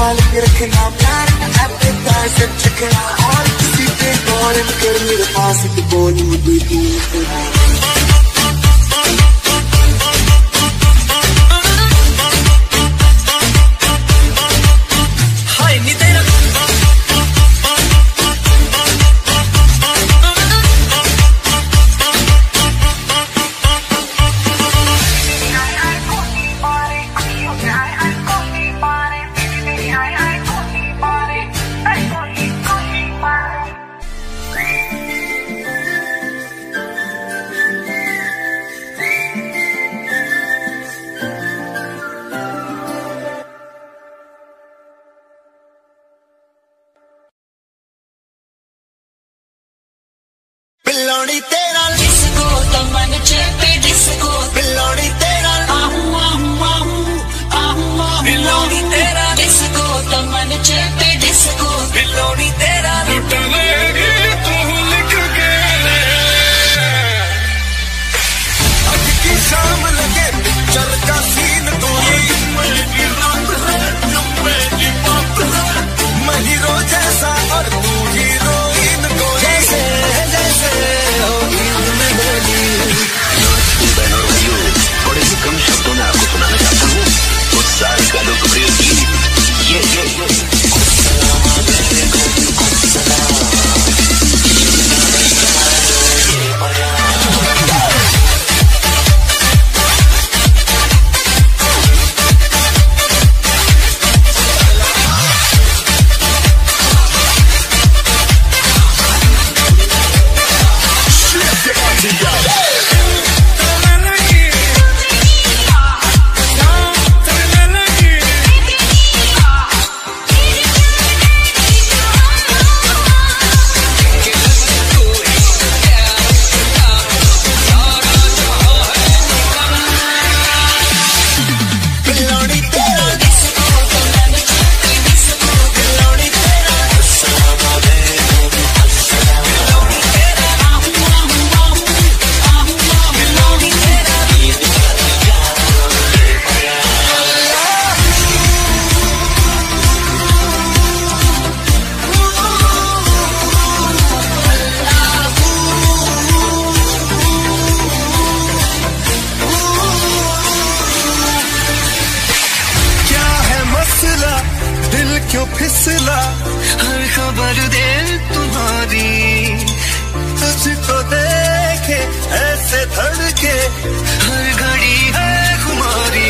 संभाल के रखना प्यार एपेटाइजर चखना और किसी पे गौर कर मेरे पास तो बोल मुझे तू बिल्लोड़ी तेरा डिस्को तमन चेपे डिस्को बिल्लोड़ी तेरा आहू आहू आहू आहू बिल्लोड़ी तेरा डिस्को तमन चेपे डिस्को बिल्लोड़ी तेरा लुट लेगी तू लिख के आज की शाम लगे पिक्चर का सीन तो ये मेरी रात है मेरी बात है मैं हीरो जैसा और तू हीरोइन को जैसे बड़े ही कम शब्दों में आपको सुनाना चाहता हूँ उस साल का लोकप्रिय गीत ये क्यों फिसला हर खबर दे तुम्हारी तुझको देखे ऐसे धड़के हर घड़ी है खुमारी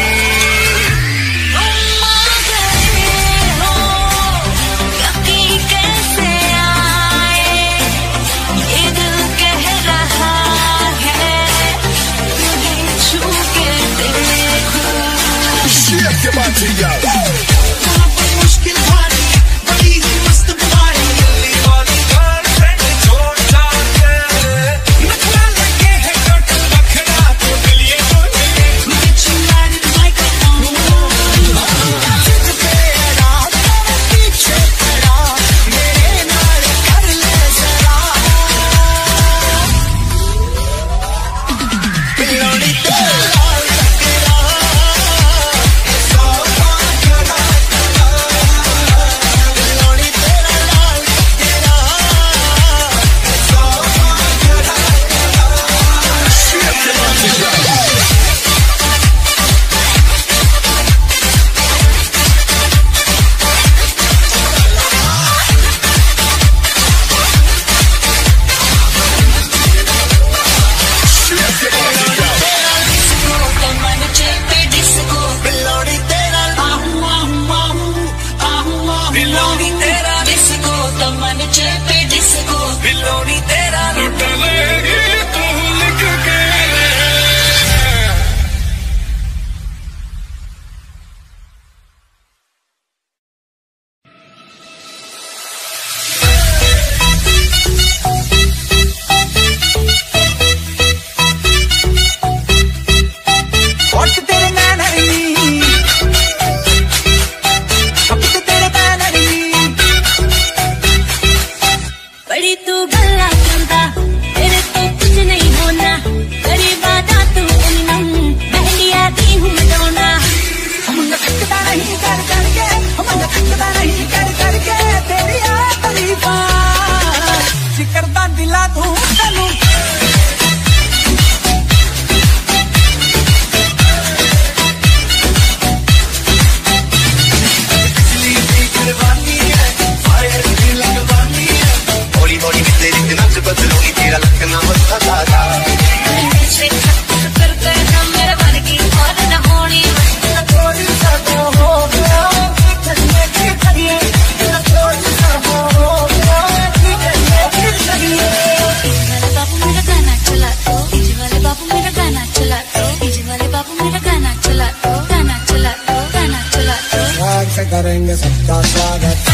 कैसे आए ये दिल कह रहा है छू के देखो मुश्किल भारी बड़ी ही मस्त भाई दिल्ली वाली गर्लफ्रेंड छोड़ जाके नखरा लगे है टोटल बखरा तो दिल ये बोले मुझे चुनारी माइक्रोफोन तुझ पे रात तेरे पीछे पड़ा मेरे नाल कर ले जरा बिल्लोड़ी तेरा बिल्लोड़ी तेरा लुट लेगी तू लिख के बड़ी तू गल्ला चलता तेरे तो कुछ नहीं होना तेरी बाधा तू बहलिया दी हूँ मैं डोना हम सकता नहीं कर करके हम थकदा नहीं कर करके तेरी तारीफा जिकरदा दिला तू तैनू तेरा लगना मस्ता ताजा करते हम मेरे मन की और न होनी थोड़ी सा हो गया चलने की करिए थोड़ी सा हो गया चलने की करिए बाबू मेरा गाना चला दो डीजे वाले बाबू मेरा गाना चला दो डीजे वाले बाबू मेरा गाना चला दो गाना चला दो गाना चला दो राग से करेंगे सबका स्वागत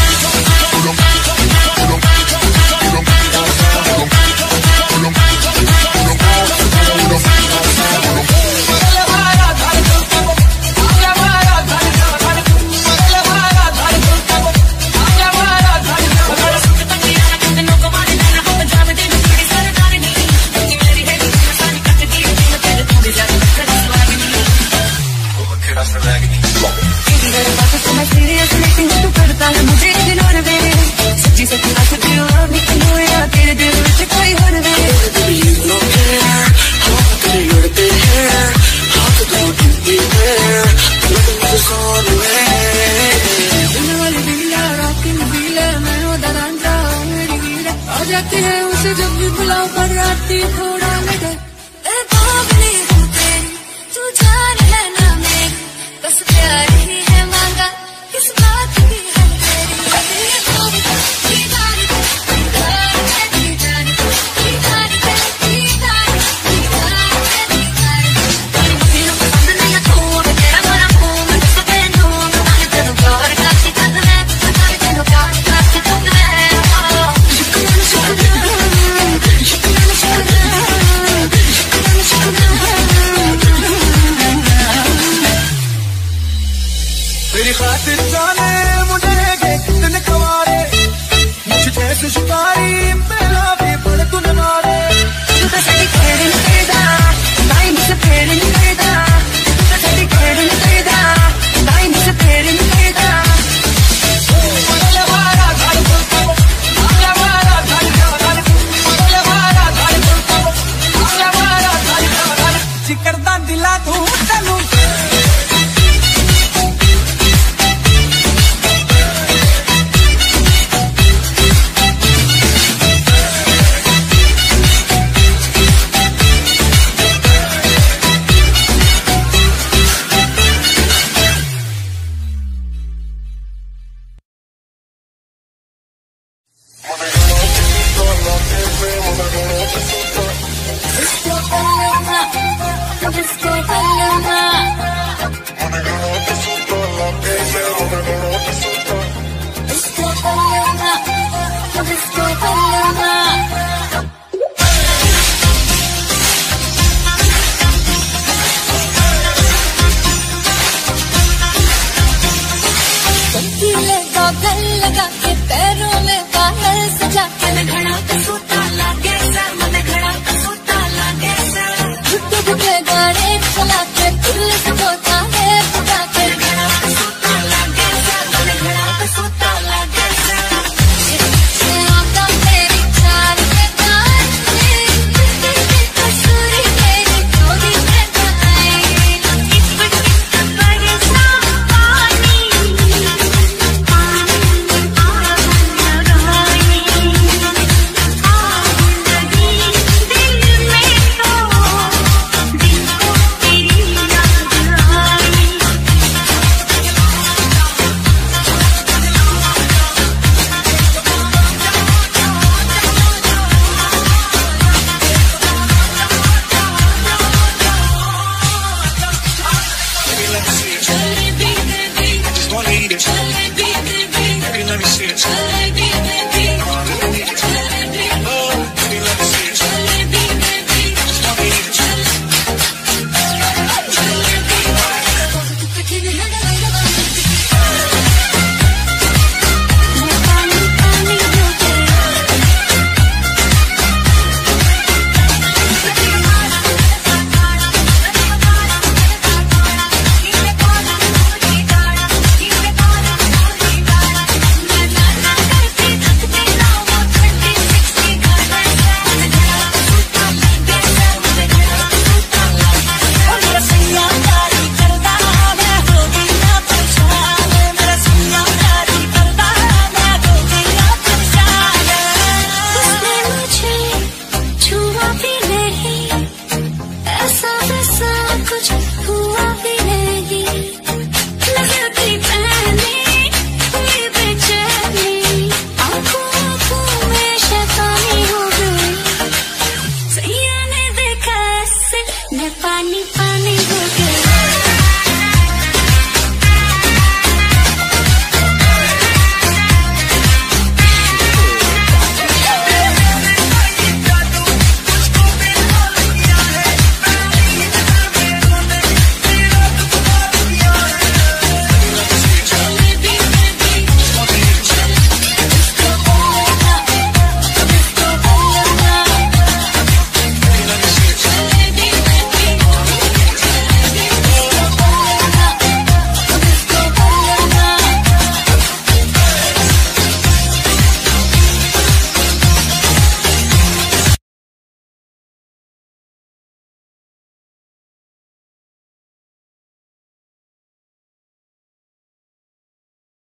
जाती है उसे जब भी बुलाओ पर आती थोड़ा लगे बावली हूँ तेरी तू जान है ना मेरी बस प्यार ही है मांगा किस बात की है तेरी तेरी खातिर जाने मुझे गए कितने कवारे मुझे जैसे शिकारी पहला भी बड़े तूने मारे जिकरदा दिला तू तैनू लगा के पैरों में बाहर सजा के मैं घड़ा पे सूता लागे सर मैं घड़ा पे सूता लागे सर घुटे घुटे गाने